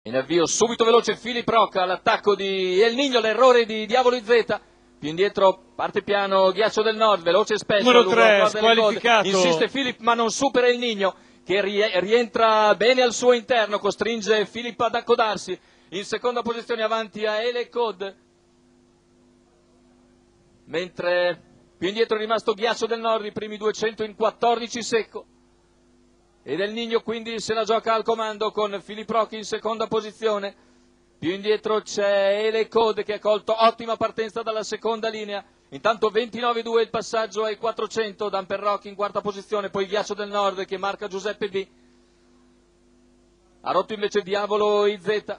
In avvio subito veloce Filip Rocca all'attacco di El Niño, l'errore di Diavolo Z. Più indietro parte piano Ghiaccio del Nord, veloce spesso. Numero 3, squalificato. Insiste Filip ma non supera El Niño, che rientra bene al suo interno, costringe Filip ad accodarsi. In seconda posizione avanti a Ele Code. Mentre più indietro è rimasto Ghiaccio del Nord, i primi 200 in 14 secco. Ed El Niño quindi se la gioca al comando con Filip Rocca in seconda posizione. Più indietro c'è Ele Code che ha colto ottima partenza dalla seconda linea. Intanto 29-2 il passaggio ai 400, Damper Rock in quarta posizione, poi Ghiaccio del Nord che marca Giuseppe B. Ha rotto invece Diavolo IZ.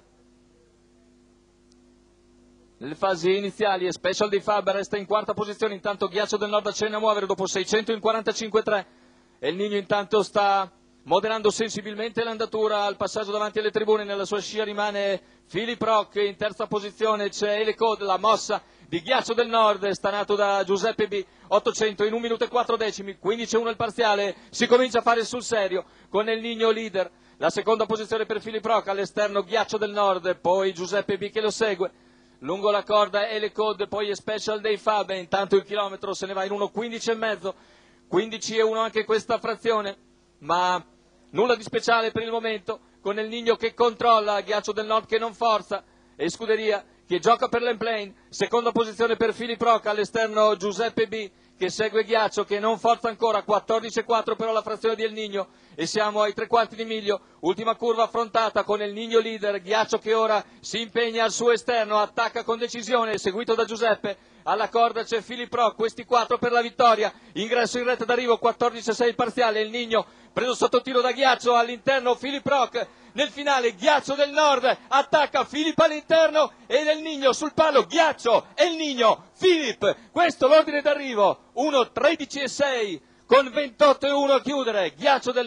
Nelle fasi iniziali e Special dei Fab resta in quarta posizione, intanto Ghiaccio del Nord accenna a muovere dopo 600 in 45-3. El Niño intanto sta moderando sensibilmente l'andatura al passaggio davanti alle tribune. Nella sua scia rimane Filip Rocca, in terza posizione c'è Ele Code, la mossa di Ghiaccio del Nord stanato da Giuseppe B. 800 in 1 minuto e 4 decimi, 15-1 il parziale, si comincia a fare sul serio con El Niño leader. La seconda posizione per Filip Rocca, all'esterno Ghiaccio del Nord, poi Giuseppe B. che lo segue. Lungo la corda Ele Code, poi è Special dei Fab, intanto il chilometro se ne va in 1:15,5, 15-1 anche questa frazione, ma nulla di speciale per il momento, con El Niño che controlla, Ghiaccio del Nord che non forza, e Scuderia che gioca per l'Emplane. Seconda posizione per Filip Rocca, all'esterno Giuseppe B. che segue Ghiaccio che non forza ancora, 14,4 però la frazione di El Niño, e siamo ai 3/4 di miglio. Ultima curva affrontata con El Niño leader, Ghiaccio che ora si impegna al suo esterno, attacca con decisione, seguito da Giuseppe. Alla corda c'è Filip Rocca, questi 4 per la vittoria, ingresso in retta d'arrivo, 14,6 il parziale. El Niño preso sotto tiro da Ghiaccio, all'interno Filip Rocca, nel finale Ghiaccio del Nord attacca Filip all'interno ed El Niño sul palo, Ghiaccio, El Niño, Filip, questo l'ordine d'arrivo, 1:13,6 con 28,1 a chiudere, Ghiaccio del